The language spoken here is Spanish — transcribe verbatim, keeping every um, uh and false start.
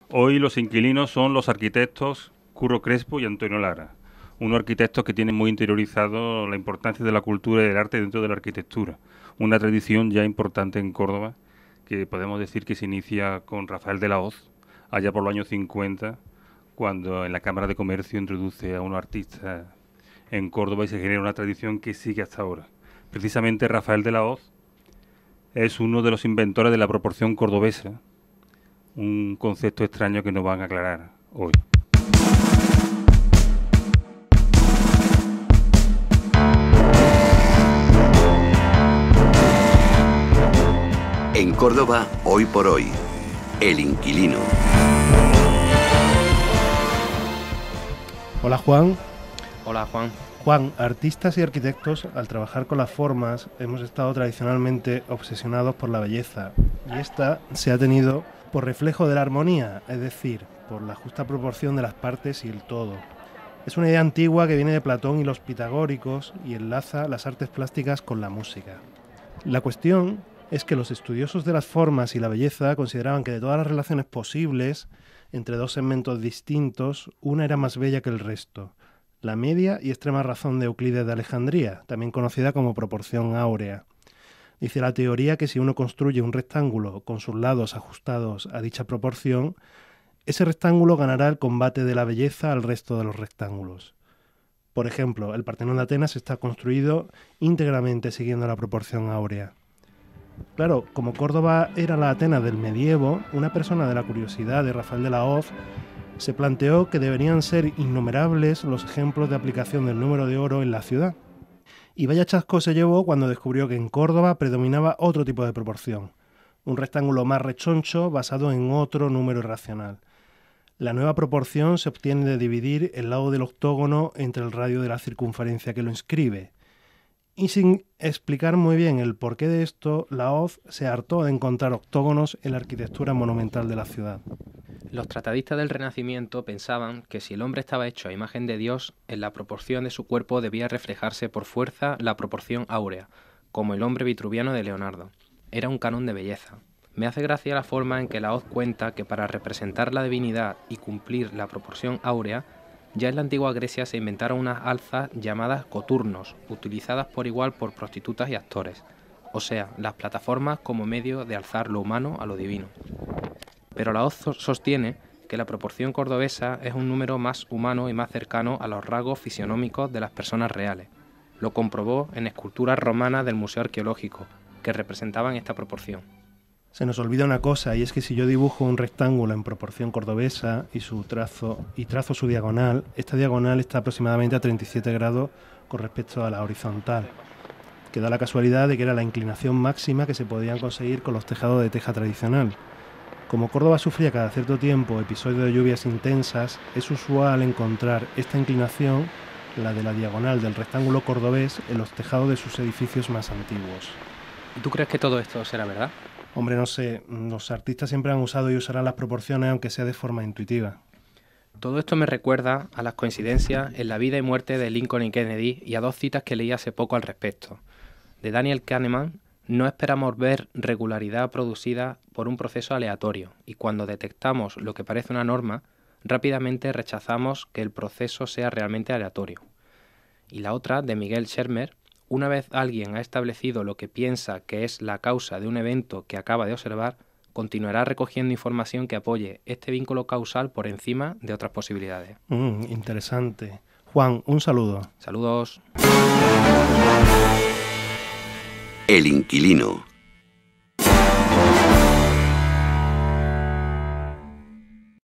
Hoy los inquilinos son los arquitectos Curro Crespo y Antonio Lara, unos arquitectos que tienen muy interiorizado la importancia de la cultura y del arte dentro de la arquitectura, una tradición ya importante en Córdoba, que podemos decir que se inicia con Rafael de la Hoz, allá por los años cincuenta, cuando en la Cámara de Comercio introduce a unos artistas en Córdoba y se genera una tradición que sigue hasta ahora. Precisamente Rafael de la Hoz es uno de los inventores de la proporción cordobesa, un concepto extraño que nos van a aclarar hoy. En Córdoba, hoy por hoy, El Inquilino. Hola Juan. Hola Juan. Juan, artistas y arquitectos, al trabajar con las formas, hemos estado tradicionalmente obsesionados por la belleza, y esta se ha tenido por reflejo de la armonía, es decir, por la justa proporción de las partes y el todo. Es una idea antigua que viene de Platón y los pitagóricos y enlaza las artes plásticas con la música. La cuestión es que los estudiosos de las formas y la belleza consideraban que de todas las relaciones posibles entre dos segmentos distintos, una era más bella que el resto, la media y extrema razón de Euclides de Alejandría, también conocida como proporción áurea. Dice la teoría que si uno construye un rectángulo con sus lados ajustados a dicha proporción, ese rectángulo ganará el combate de la belleza al resto de los rectángulos. Por ejemplo, el Partenón de Atenas está construido íntegramente siguiendo la proporción áurea. Claro, como Córdoba era la Atenas del medievo, una persona de la curiosidad de Rafael de la Hoz se planteó que deberían ser innumerables los ejemplos de aplicación del número de oro en la ciudad. Y vaya chasco se llevó cuando descubrió que en Córdoba predominaba otro tipo de proporción, un rectángulo más rechoncho basado en otro número irracional. La nueva proporción se obtiene de dividir el lado del octógono entre el radio de la circunferencia que lo inscribe. Y sin explicar muy bien el porqué de esto, la Hoz se hartó de encontrar octógonos en la arquitectura monumental de la ciudad. Los tratadistas del Renacimiento pensaban que si el hombre estaba hecho a imagen de Dios, en la proporción de su cuerpo debía reflejarse por fuerza la proporción áurea, como el hombre vitruviano de Leonardo. Era un canon de belleza. Me hace gracia la forma en que la Hoz cuenta que para representar la divinidad y cumplir la proporción áurea, ya en la antigua Grecia se inventaron unas alzas llamadas coturnos, utilizadas por igual por prostitutas y actores, o sea, las plataformas como medio de alzar lo humano a lo divino. Pero la Hoz sostiene que la proporción cordobesa es un número más humano y más cercano a los rasgos fisionómicos de las personas reales. Lo comprobó en esculturas romanas del Museo Arqueológico, que representaban esta proporción. Se nos olvida una cosa, y es que si yo dibujo un rectángulo en proporción cordobesa y su trazo y trazo su diagonal, esta diagonal está aproximadamente a treinta y siete grados con respecto a la horizontal, que da la casualidad de que era la inclinación máxima que se podían conseguir con los tejados de teja tradicional. Como Córdoba sufría cada cierto tiempo episodios de lluvias intensas, es usual encontrar esta inclinación, la de la diagonal del rectángulo cordobés, en los tejados de sus edificios más antiguos. ¿Y tú crees que todo esto será verdad? Hombre, no sé, los artistas siempre han usado y usarán las proporciones aunque sea de forma intuitiva. Todo esto me recuerda a las coincidencias en la vida y muerte de Lincoln y Kennedy y a dos citas que leí hace poco al respecto. De Daniel Kahneman: no esperamos ver regularidad producida por un proceso aleatorio, y cuando detectamos lo que parece una norma, rápidamente rechazamos que el proceso sea realmente aleatorio. Y la otra, de Miguel Shermer: una vez alguien ha establecido lo que piensa que es la causa de un evento que acaba de observar, continuará recogiendo información que apoye este vínculo causal por encima de otras posibilidades. Mm, interesante. Juan, un saludo. Saludos. El Inquilino.